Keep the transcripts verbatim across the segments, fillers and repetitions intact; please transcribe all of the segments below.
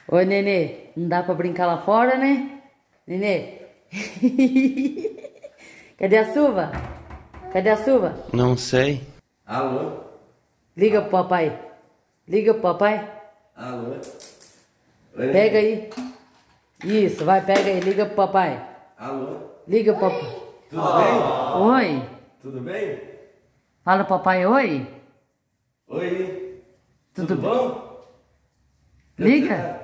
Oi, Nenê. Não dá pra brincar lá fora, né? Nenê. Cadê a Suva? Cadê a Suva? Não sei. Alô? Liga pro papai. Liga pro papai. Alô? Oi, Pega aí. Isso, vai, pega aí. Liga pro papai. Alô? Liga pro papai. Tudo bem? Oi. Tudo bem? Fala pro papai, oi. Oi. Tudo Tudo bom? Liga.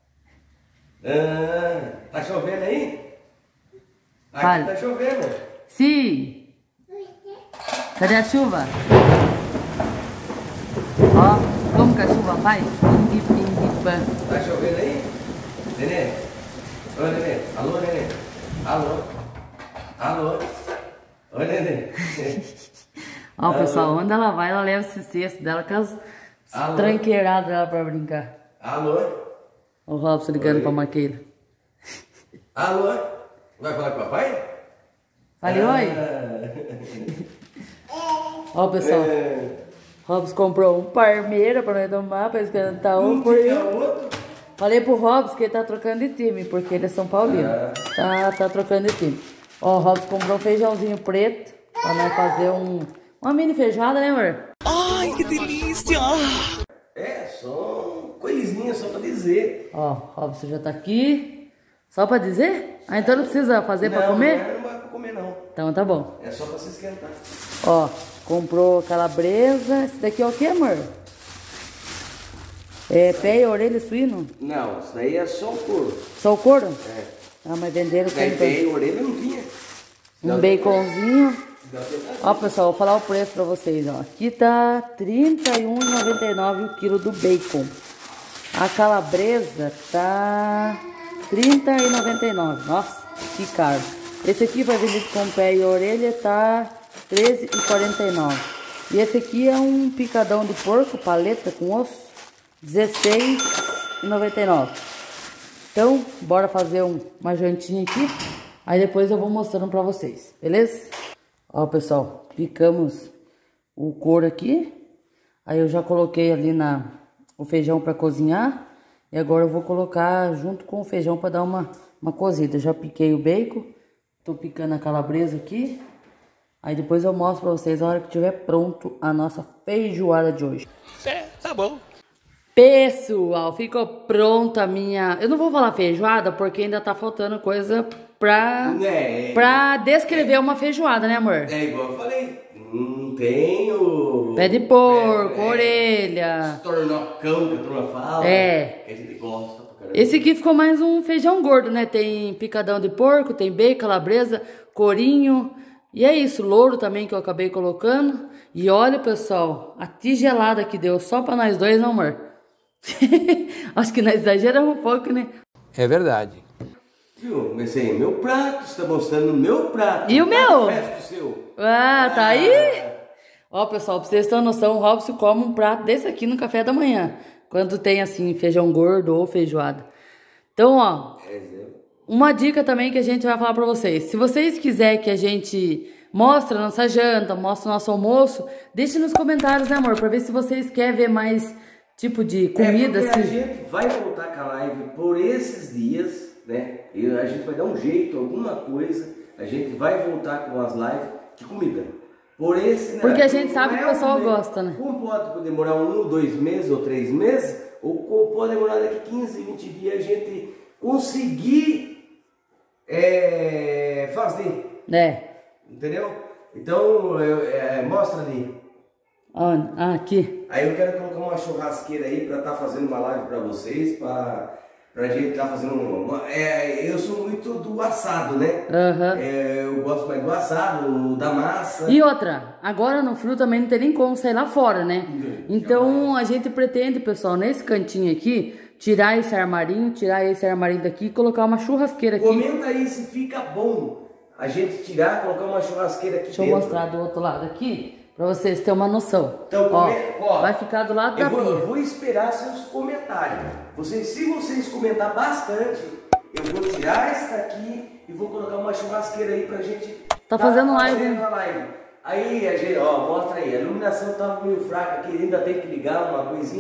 Ah, tá chovendo aí? Aqui Fala. tá chovendo. Sim. Cadê a chuva? Ó, como que a chuva faz? Ping, ping, pam. Tá chovendo aí? Nenê? Oi, Nenê. Alô, Nenê? Alô? Alô? Oi, Nenê. Ó, pessoal, onde ela vai, ela leva esse cesto dela com as Alô? tranqueiradas dela pra brincar. Alô? O Robson ligando Oi. pra Maqueira. Alô? Vai falar com o papai? Falei, oi. Ó, pessoal, É. Robson comprou um parmeira pra nós tomar, pra esquentar um Um por que é ele. o outro? Falei pro Robson que ele tá trocando de time, porque ele é São Paulino. Ah. Tá, tá trocando de time. Ó, o Robson comprou um feijãozinho preto pra nós fazer um, uma mini feijoada, né, amor? Ai, que delícia! É, só coisinha, só pra dizer. Ó, o Robson já tá aqui. Só pra dizer? Ah, então não precisa fazer pra Não, comer? Não, não vai pra comer, não. Então tá bom. É só pra se esquentar. Ó, comprou calabresa. Esse daqui é o que, amor? É pé e orelha suíno? Não, isso daí é só o couro. Só o couro? É. Ah, mas venderam Daí sempre. tem orelha, não tinha. Um baconzinho. Dá pra- Ó, pessoal, vou falar o preço pra vocês, ó. Aqui tá trinta e um reais e noventa e nove centavos o quilo do bacon. A calabresa tá trinta e noventa e nove. Nossa, que caro. Esse aqui vai vendido com pé e orelha, tá treze e quarenta e nove. E esse aqui é um picadão de porco, paleta com osso, dezesseis e noventa e nove. Então, bora fazer um, uma jantinha aqui. Aí depois eu vou mostrando pra vocês, beleza? Ó, pessoal, picamos o couro aqui. Aí eu já coloquei ali na, o feijão pra cozinhar. E agora eu vou colocar junto com o feijão pra dar uma, uma cozida. Já piquei o bacon. Tô picando a calabresa aqui. Aí depois eu mostro pra vocês a hora que estiver pronto a nossa feijoada de hoje. É, tá bom. Pessoal, ficou pronta a minha... Eu não vou falar feijoada porque ainda tá faltando coisa pra, É. pra descrever uma feijoada, né, amor? É igual eu falei. Não tem o... Pé de porco, é, é, orelha. Tornocão que a turma fala. É. Que a gente gosta pra caramba. Esse aqui ficou mais um feijão gordo, né? Tem picadão de porco, tem bacon, calabresa, corinho. E é isso, louro também que eu acabei colocando. E olha, pessoal, a tigelada que deu só pra nós dois, não, amor? Acho que nós exageramos um pouco, né? É verdade. Viu? Comecei, meu prato, você tá mostrando o meu prato. E o meu? O resto do seu. Ah, tá aí? Ó, pessoal, pra vocês terem noção, o Robson come um prato desse aqui no café da manhã. Quando tem, assim, feijão gordo ou feijoada. Então, ó, uma dica também que a gente vai falar pra vocês. Se vocês quiserem que a gente mostre a nossa janta, mostre o nosso almoço, deixe nos comentários, né, amor? Pra ver se vocês querem ver mais tipo de comida, é porque assim. a gente vai voltar com a live por esses dias, né? E a gente vai dar um jeito, alguma coisa. A gente vai voltar com as lives de comida. Por esse, né? Porque a gente sabe Não que é o pessoal um mês. gosta, né? Como pode demorar um, dois meses ou três meses, ou como pode demorar daqui quinze, vinte dias a gente conseguir é, fazer. É. Entendeu? Então, eu, é, mostra ali. Onde? Ah, aqui. Aí eu quero colocar uma churrasqueira aí para estar tá fazendo uma live para vocês, para a gente estar tá fazendo uma... É, eu sou muito do assado, né? Aham. É, eu gosto mais do assado, da massa. E outra, agora no frio também não tem nem como sair lá fora, né? Então a gente pretende, pessoal, nesse cantinho aqui, tirar esse armarinho, tirar esse armarinho daqui e colocar uma churrasqueira aqui. Comenta aí se fica bom a gente tirar, colocar uma churrasqueira aqui Deixa eu dentro. mostrar do outro lado aqui, pra vocês terem uma noção. Então, ó, come... ó, vai ficar do lado eu da vou, eu pia. vou esperar seus comentários. Vocês, se vocês comentar bastante, eu vou tirar essa daqui e vou colocar uma churrasqueira aí pra gente Tá fazendo live, fazendo né? a live. Aí, a gente, ó, mostra aí, a iluminação tá meio fraca aqui, ainda tem que ligar uma coisinha.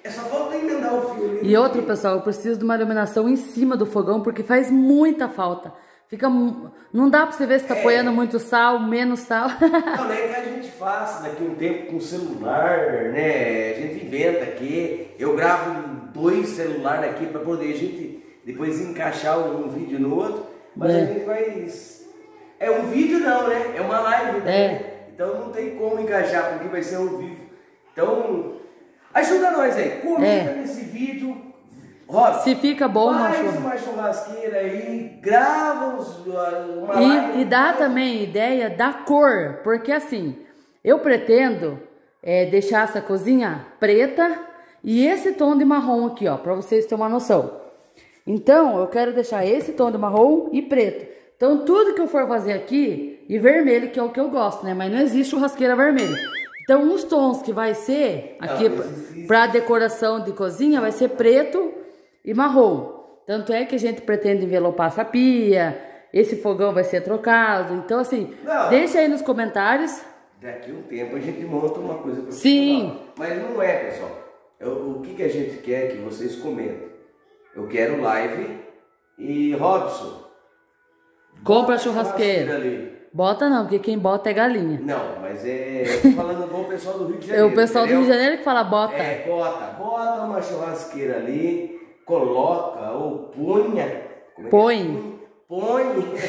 É só falta emendar o fio ali. E outro, pessoal, eu preciso de uma iluminação em cima do fogão, porque faz muita falta. Fica... Não dá pra você ver se tá é. apoiando muito sal, menos sal. Não, né? Que a gente faça daqui um tempo com celular, né? A gente inventa aqui. Eu gravo dois celulares aqui pra poder a gente depois encaixar um vídeo no outro. Mas é. a gente vai... É um vídeo não, né? É uma live, né? É. Então não tem como encaixar, porque vai ser ao vivo. Então, ajuda nós aí. Comenta é. nesse vídeo. Roda, se fica bom, faz uma, uma churrasqueira aí, grava uns, uma e, live. E dá também ideia da cor. Porque assim, eu pretendo é, deixar essa cozinha preta e esse tom de marrom aqui, ó. Pra vocês terem uma noção. Então, eu quero deixar esse tom de marrom e preto. Então, tudo que eu for fazer aqui, e vermelho, que é o que eu gosto, né? Mas não existe churrasqueira vermelha. Então, os tons que vai ser aqui para decoração de cozinha, vai ser preto e marrom. Tanto é que a gente pretende envelopar essa pia, esse fogão vai ser trocado. Então, assim, não, deixa aí nos comentários. Daqui a um tempo a gente monta uma coisa para Sim. Mas não é, pessoal. Eu, o que, que a gente quer que vocês comentem? Eu quero live e Robson. Compra a churrasqueira. Ali. Bota não, porque quem bota é galinha. Não, mas é... Eu tô falando com o pessoal do Rio de Janeiro. É o pessoal entendeu? do Rio de Janeiro que fala bota. É, bota. Bota uma churrasqueira ali, coloca ou punha. Como é Põe. Põe.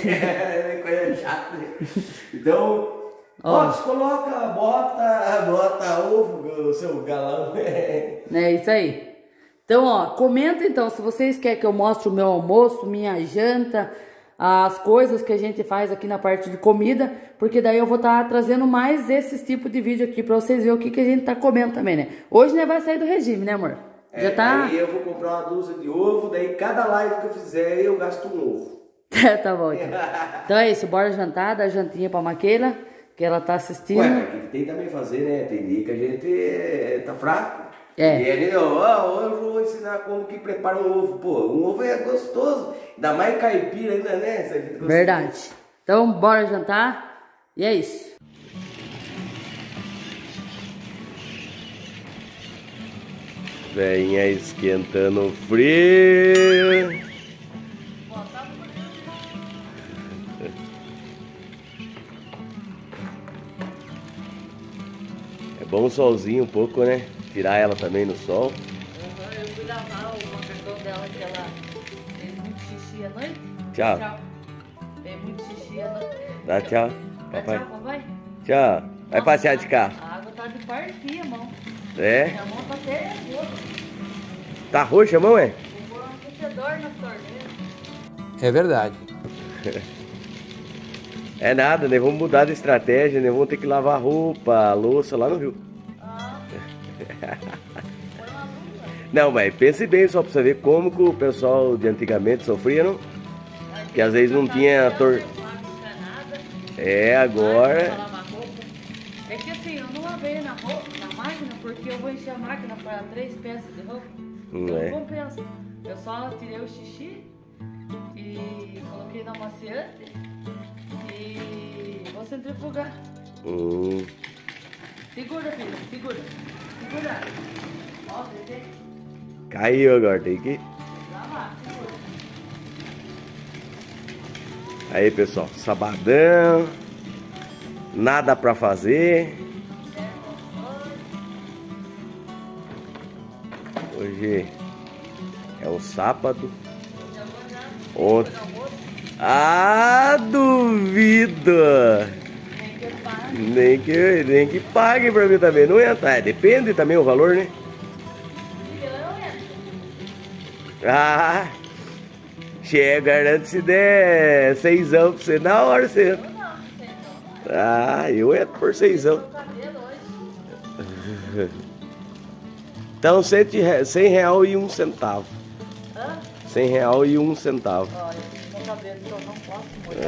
É coisa chata. Então, Robson, coloca, bota, bota ovo, o seu galão. É isso aí. Então, ó, comenta então se vocês querem que eu mostre o meu almoço, minha janta, as coisas que a gente faz aqui na parte de comida, porque daí eu vou estar tá trazendo mais esses tipos de vídeo aqui pra vocês verem o que, que a gente tá comendo também, né? Hoje, né, vai sair do regime, né, amor? É, já tá... Aí eu vou comprar uma dúzia de ovo, daí cada live que eu fizer eu gasto um ovo. Tá bom, então. Então é isso, bora jantar, dar jantinha pra Maquila, que ela tá assistindo. Ué, mas que tem também fazer, né? Tem dia que a gente tá fraco. É. E ele, ó, oh, hoje eu vou ensinar como que prepara um ovo. Pô, um ovo é gostoso. Ainda mais caipira ainda, né? Se a gente verdade. Então, bora jantar. E é isso. Venha esquentando frio. É bom o solzinho um pouco, né? Tirar ela também no sol. Eu fui lavar o macacão dela, que ela fez muito xixi à noite. Tchau. Tchau. Fez muito xixi à noite. Dá tchau, Dá papai. tchau, papai. Tchau. Vai Nossa, passear de carro. A água tá de partir, a mão. É? Minha mão tá até roxa. Tá roxa a mão, é? Vou pôr um aquecedor na torneira. É verdade. É nada, né? Vamos mudar de estratégia, né? Vamos ter que lavar roupa, louça lá no rio. Ah. Não, mas pense bem só pra você ver como que o pessoal de antigamente sofria, não? Que às vezes não tinha tor... É, agora... É que assim, eu não lavei na, roupa, na máquina porque eu vou encher a máquina para três peças de roupa. Então é. não compensa. Eu só tirei o xixi e coloquei na amaciante e vou centrifugar. Hum. Segura, filho, segura. Segura. Ó, bebê. Caiu agora, tem que... Lavar, segura. Aí, pessoal, sabadão. Nada pra fazer. Hoje é o sábado. Ontem. Ah, duvido! Nem que, nem que paguem pra mim também. Não entra. É, depende também o valor, né? Ah, chega, garanto se der seisão pra você na hora você entra. Ah, eu entro por seisão. Então, cem real e um centavo. Hã? Cem real e um centavo. Olha, meu cabelo eu não posso molhar.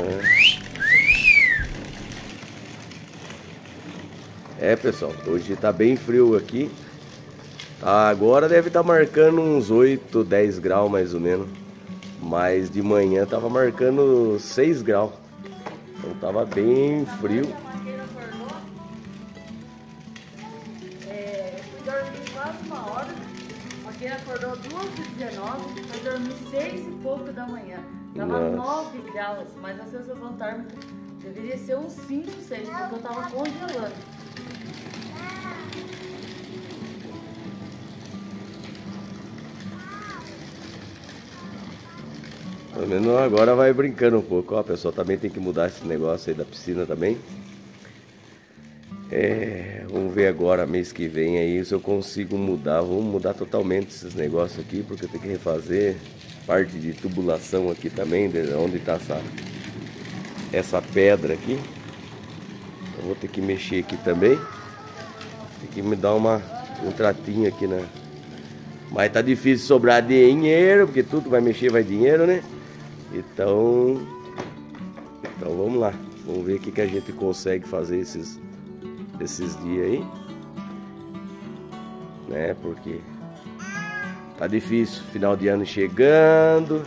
É, pessoal, hoje tá bem frio aqui. Agora deve estar marcando uns oito, dez graus mais ou menos. Mas de manhã tava marcando seis graus. Então tava bem frio. É, eu fui dormir quase uma hora dezenove, vai dormir seis e pouco da manhã. Tava Nossa. nove graus, mas a sensação térmica deveria ser uns cinco, seis, porque eu tava congelando. Pelo menos agora vai brincando um pouco. Ó, pessoal, também tem que mudar esse negócio aí da piscina também. É, vamos ver agora, mês que vem aí, se eu consigo mudar. Vamos mudar totalmente esses negócios aqui, porque eu tenho que refazer parte de tubulação aqui também, de onde está essa, essa pedra aqui. Eu vou ter que mexer aqui também. Tem que me dar uma, um tratinho aqui, né? Mas tá difícil sobrar dinheiro, porque tudo vai mexer, vai dinheiro, né? Então, então vamos lá. Vamos ver o que, que a gente consegue fazer esses, esses dias aí. Né? Porque tá difícil. Final de ano chegando.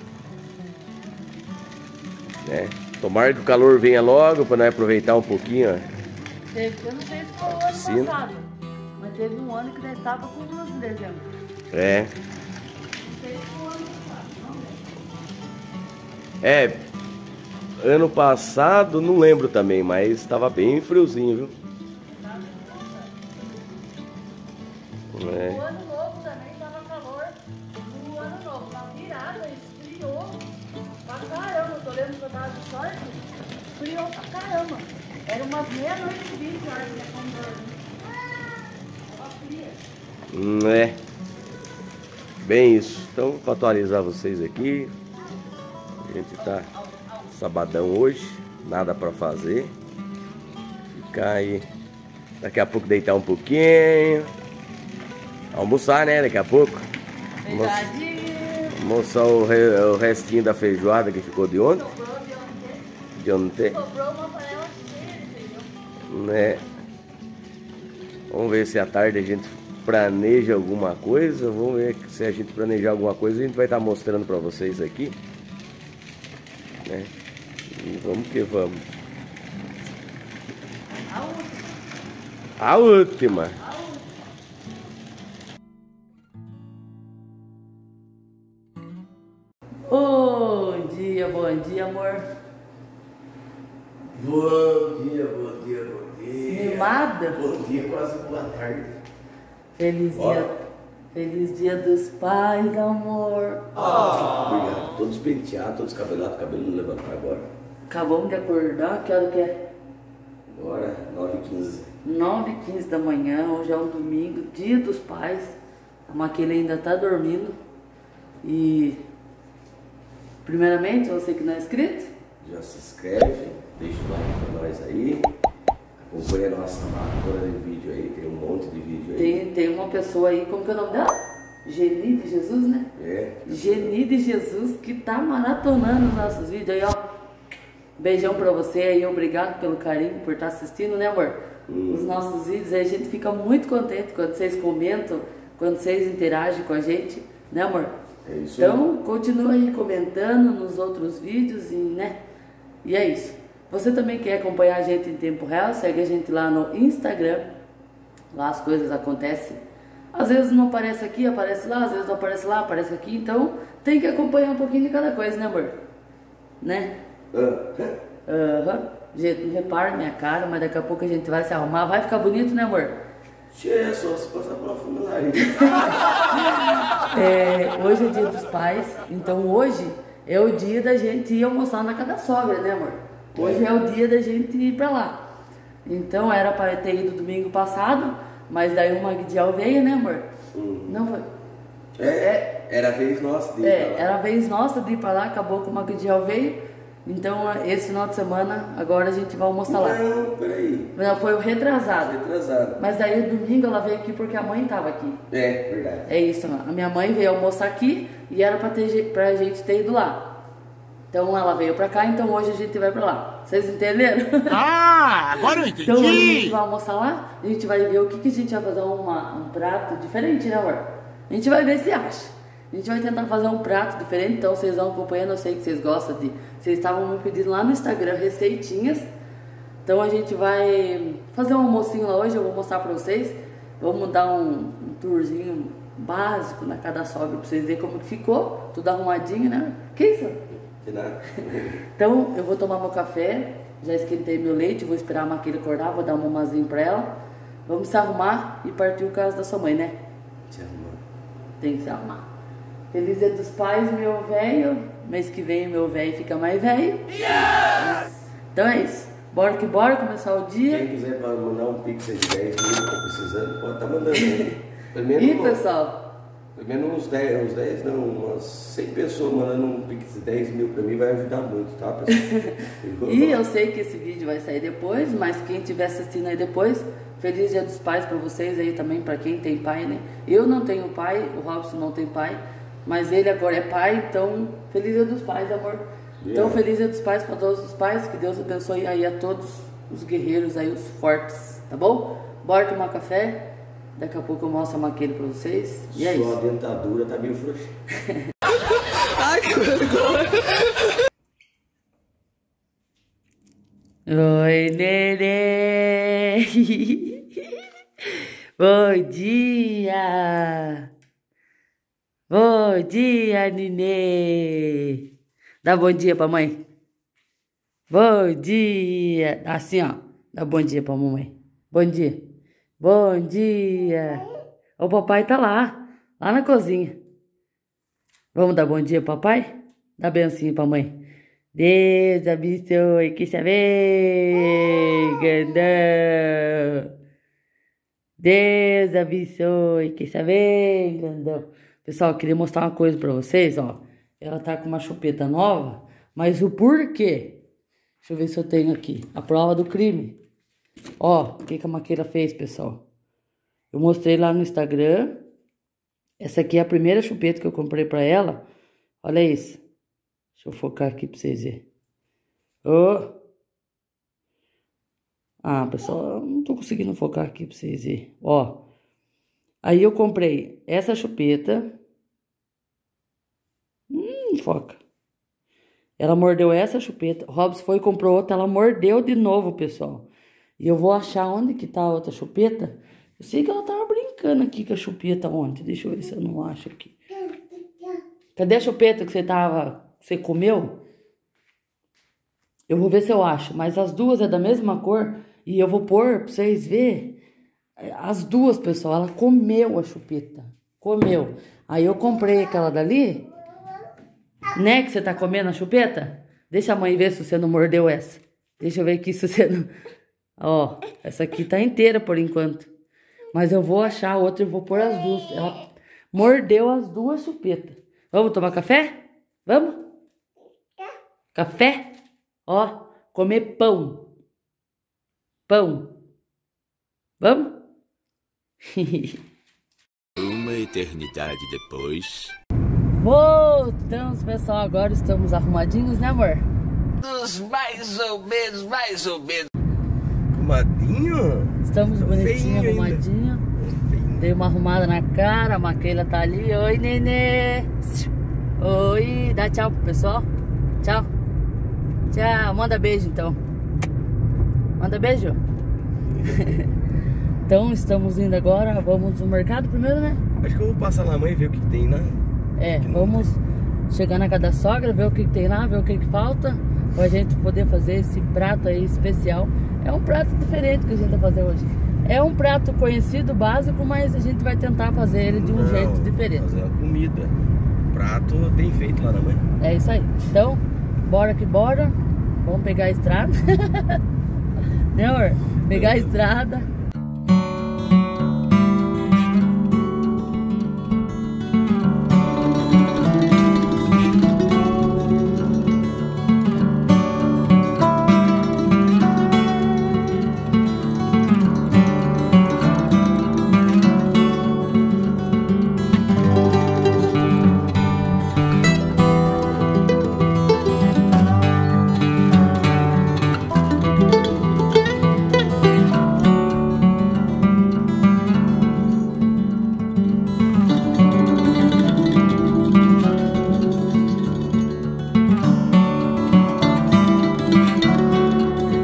Né? Tomara que o calor venha logo para nós aproveitar um pouquinho. Ó. Teve, eu não sei se foi o ano Piscina. passado, mas teve um ano que nós estava com duas em dezembro. É. Não sei se foi o ano passado, não lembro. É, ano passado, não lembro também, mas estava bem friozinho, viu? É. O ano novo também tava calor. O ano novo, na virada, esfriou pra caramba. Eu tô lendo que eu tava de short, esfriou pra caramba. Era umas meia-noite e vinte horas que ia comer. Tava fria. Hum, é. Bem isso. Então, para atualizar vocês aqui, a gente tá sabadão hoje, nada para fazer. Ficar aí, daqui a pouco deitar um pouquinho. Almoçar, né? Daqui a pouco. Verdade. Almoçar o, re, o restinho da feijoada que ficou de ontem. Sobrou de ontem. De ontem. Sobrou uma panela cheia, entendeu? Né? Vamos ver se à tarde a gente planeja alguma coisa. Vamos ver se a gente planejar alguma coisa, a gente vai estar mostrando para vocês aqui. Né? E vamos que vamos. A última. A última. A última. Bom dia, bom dia, amor. Bom dia, bom dia, bom dia. Animada? Bom dia, quase boa tarde. Feliz Ó. dia, feliz dia dos pais, amor. Obrigado. Todos penteados, todos cabelados, cabelo não levantar agora. Acabamos de acordar, que hora que é? Agora, nove e quinze. nove e quinze da manhã, hoje é um domingo, dia dos pais. A Maquila ainda tá dormindo. E, primeiramente, você que não é inscrito, Já se inscreve, deixa o like pra nós aí. Acompanha a nossa maratona de vídeo aí, tem um monte de vídeo aí. tem, tem uma pessoa aí, como que é o nome dela? Geni de Jesus, né? É. Geni de Jesus, que tá maratonando os nossos vídeos aí, ó. Beijão pra você aí, obrigado pelo carinho, por estar assistindo, né, amor? Hum. Os nossos vídeos aí, a gente fica muito contente quando vocês comentam, quando vocês interagem com a gente, né, amor? É isso aí. Então, continua aí comentando nos outros vídeos e, né? E é isso. Você também quer acompanhar a gente em tempo real? Segue a gente lá no Instagram. Lá as coisas acontecem. Às vezes não aparece aqui, aparece lá. Às vezes não aparece lá, aparece aqui. Então, tem que acompanhar um pouquinho de cada coisa, né, amor? Né? Ah, Aham. Gente, não repara minha cara, mas daqui a pouco a gente vai se arrumar. Vai ficar bonito, né, amor? Tchê, é só se passar pela funilaria. É, hoje é dia dos pais, então hoje é o dia da gente ir almoçar na casa da sogra, né, amor? Hoje é o dia da gente ir pra lá. Então era para ter ido domingo passado, mas daí o Magdiel veio, né, amor? Uhum. Não foi? É, era a vez nossa de ir É, pra lá. era a vez nossa de ir pra lá, acabou que o Magdiel veio. Então esse final de semana, agora a gente vai almoçar lá. Não, peraí. Não, foi o retrasado. Retrasado. Mas daí o domingo ela veio aqui porque a mãe tava aqui. É, verdade. É isso, a minha mãe veio almoçar aqui e era pra, ter, pra gente ter ido lá. Então ela veio pra cá, então hoje a gente vai pra lá. Vocês entenderam? Ah, agora eu entendi. Então hoje a gente vai almoçar lá, a gente vai ver o que, que a gente vai fazer uma, um prato diferente, né, amor? A gente vai ver se acha. A gente vai tentar fazer um prato diferente, então vocês vão acompanhando, eu sei que vocês gostam de... Vocês estavam me pedindo lá no Instagram receitinhas. Então a gente vai fazer um almocinho lá hoje, eu vou mostrar pra vocês. Vamos dar um, um tourzinho básico na casa da sogra, pra vocês verem como que ficou, tudo arrumadinho, né? Que isso? De nada. Então, eu vou tomar meu café, já esquentei meu leite, vou esperar a Maquila acordar, vou dar um mamazinho pra ela. Vamos se arrumar e partir o caso da sua mãe, né? Se arrumar. Tem que se arrumar. Feliz Dia dos Pais, meu velho. Mês que vem, meu velho fica mais velho. Yes! Então é isso. Bora que bora começar o dia. Quem quiser mandar um pix de dez mil, tá precisando, pode estar tá mandando. Primeiro, e pessoal? Primeiro uns dez, uns dez, não, umas cem pessoas mandando um pix de dez mil pra mim vai ajudar muito, tá, pessoal? E eu sei que esse vídeo vai sair depois, mas quem estiver assistindo aí depois, feliz Dia dos Pais pra vocês aí também, pra quem tem pai, né? Eu não tenho pai, o Robson não tem pai, mas ele agora é pai, então feliz Dia dos Pais, amor. Yeah. Então feliz Dia dos Pais pra todos os pais, que Deus abençoe aí a todos os guerreiros aí, os fortes, tá bom? Bora tomar café. Daqui a pouco eu mostro a Maquila pra vocês. E é Sua isso. Sua dentadura tá meio frouxa. Ai, que vergonha. Oi, neném. Bom dia. Bom dia, neném. Dá bom dia pra mãe. Bom dia. Assim, ó. Dá bom dia pra mamãe. Bom dia. Bom dia. O papai tá lá, lá na cozinha. Vamos dar bom dia, papai? Dá benção pra mãe. Deus abençoe, que vem, grandão. Deus abençoe, que vem, grandão. Pessoal, eu queria mostrar uma coisa pra vocês, ó. Ela tá com uma chupeta nova, mas o porquê? Deixa eu ver se eu tenho aqui. A prova do crime. Ó, o que, que a Maquila fez, pessoal? Eu mostrei lá no Instagram. Essa aqui é a primeira chupeta que eu comprei pra ela. Olha isso. Deixa eu focar aqui pra vocês verem. Oh. Ah, pessoal, não tô conseguindo focar aqui pra vocês verem. Ó. Aí eu comprei essa chupeta. Hum, foca. Ela mordeu essa chupeta. O Robson foi e comprou outra. Ela mordeu de novo, pessoal. E eu vou achar onde que tá a outra chupeta. Eu sei que ela tava brincando aqui com a chupeta ontem. Deixa eu ver se eu não acho aqui. Cadê a chupeta que você tava... Você comeu? Eu vou ver se eu acho. Mas as duas é da mesma cor. E eu vou pôr pra vocês verem. As duas, pessoal. Ela comeu a chupeta. Comeu. Aí eu comprei aquela dali. Né, que você tá comendo a chupeta? Deixa a mãe ver se você não mordeu essa. Deixa eu ver aqui se você não... Ó, essa aqui tá inteira por enquanto. Mas eu vou achar a outra e vou pôr as duas. Ela mordeu as duas chupetas. Vamos tomar café? Vamos? Café? Ó, comer pão. Pão. Vamos? Uma eternidade depois. Voltamos, pessoal. Agora estamos arrumadinhos, né, amor? Dos mais ou menos, mais ou menos. Arrumadinho? Estamos bonitinho, arrumadinho. Dei uma arrumada na cara, a Maquila tá ali. Oi, nenê. Oi, dá tchau pro pessoal. Tchau. Tchau, manda beijo então. Manda beijo. Então, estamos indo agora. Vamos no mercado primeiro, né? Acho que eu vou passar lá na mãe e ver o que, que tem lá. É, vamos chegar na casa da sogra, ver o que, que tem lá, ver o que, que falta, pra gente poder fazer esse prato aí especial. É um prato diferente que a gente vai fazer hoje. É um prato conhecido, básico, mas a gente vai tentar fazer ele de um Não, jeito diferente. Fazer uma comida. Prato tem feito lá na mãe. É isso aí. Então, bora que bora. Vamos pegar a estrada. Né, amor? Pegar a estrada.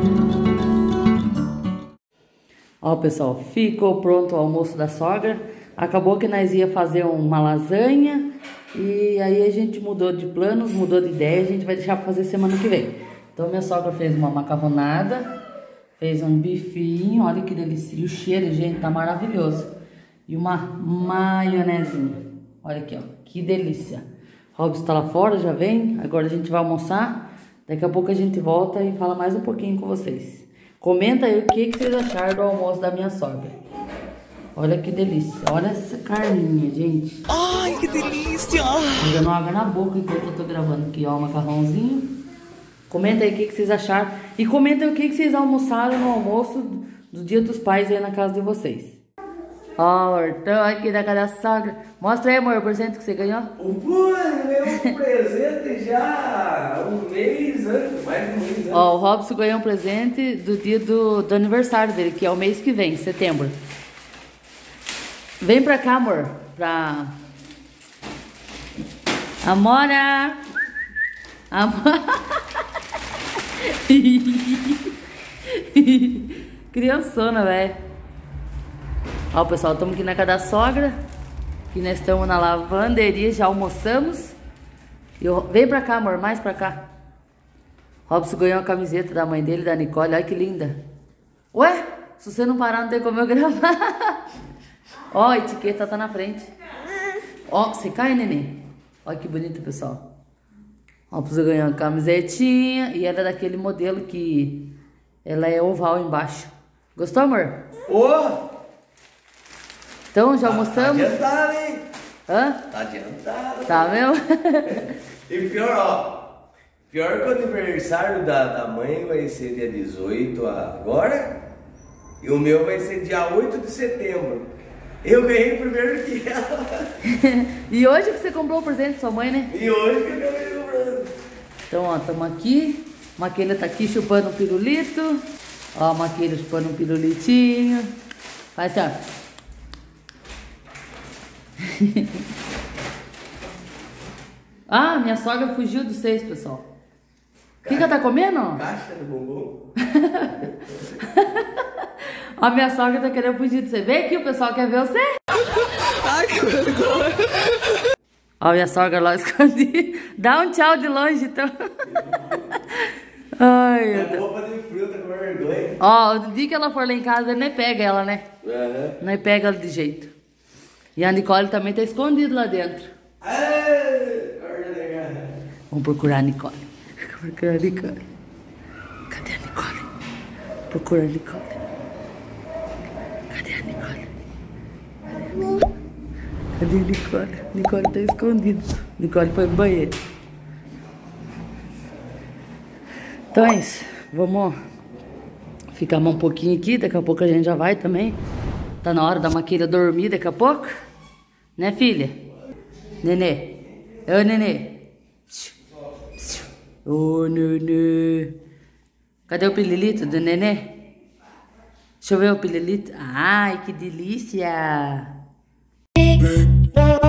Ó, pessoal, ficou pronto o almoço da sogra. Acabou que nós ia fazer uma lasanha e aí a gente mudou de planos, mudou de ideia, a gente vai deixar pra fazer semana que vem. Então minha sogra fez uma macarronada, fez um bifinho, olha que delícia, e o cheiro, gente, tá maravilhoso. E uma maionezinha, olha aqui, ó, que delícia. Robson tá lá fora, já vem, agora a gente vai almoçar, daqui a pouco a gente volta e fala mais um pouquinho com vocês. Comenta aí o que, que vocês acharam do almoço da minha sogra. Olha que delícia. Olha essa carninha, gente. Ai, que delícia! Tô dando água na boca enquanto eu tô gravando aqui, ó, o macarrãozinho. Comenta aí o que, que vocês acharam. E comenta aí o que, que vocês almoçaram no almoço do Dia dos Pais aí na casa de vocês. Ó, o hortão aqui da casa da sogra. Mostra aí, amor, o presente que você ganhou. O Pô, ganhou um presente já um mês antes, mais de um mês antes. Ó, o Robson ganhou um presente do dia do, do aniversário dele, que é o mês que vem, setembro. Vem pra cá, amor, pra... Amora! Amora! Criançona, velho. Ó, pessoal, estamos aqui na casa da sogra. Aqui nós estamos na lavanderia, já almoçamos. Eu... Vem pra cá, amor, mais pra cá. Robson ganhou a camiseta da mãe dele, da Nicole, olha que linda. Ué, se você não parar, não tem como eu gravar. Ó, a etiqueta tá na frente. Ó, você cai, neném? Olha que bonito, pessoal. Ó, você ganhou uma camisetinha. E ela é daquele modelo que ela é oval embaixo. Gostou, amor? Ô! Então, já almoçamos? Tá adiantado, hein? Hã? Tá adiantado. Tá mesmo? E pior, ó. Pior que o aniversário da, da mãe vai ser dia dezoito agora. E o meu vai ser dia oito de setembro. Eu ganhei primeiro que ela. E hoje que você comprou o presente da sua mãe, né? E hoje que eu ganhei comprando. Então, ó, estamos aqui. Maquilha tá aqui chupando um pirulito. Ó, a Maquilha chupando um pirulitinho. Faz assim, ó. Ah, minha sogra fugiu dos seis, pessoal. O que que ela tá comendo? Caixa do bombom. A minha sogra tá querendo fugir de você. Vem aqui, o pessoal quer ver você. Ai, que vergonha! Ó, a minha sogra lá escondida. Dá um tchau de longe, então. Ai, meu A Deus. roupa de frio tá com vergonha. Ó, o dia que ela for lá em casa, nem pega ela, né? Uhum. Nem pega ela de jeito. E a Nicole também tá escondida lá dentro. Ai, corda legal. Vamos procurar a Nicole. Vamos procurar a Nicole. Cadê a Nicole? Procura a Nicole. Cadê a Nicole? Cadê a Nicole? Nicole tá escondida. Nicole foi pro banheiro. Então é isso. Vamos ficar mais um pouquinho aqui. Daqui a pouco a gente já vai também. Tá na hora da Maquilha dormir daqui a pouco. Né, filha? Nenê. Ô, nenê. Ô, nenê. Cadê o pililito do nenê? Deixa eu ver o pililito. Ai, que delícia.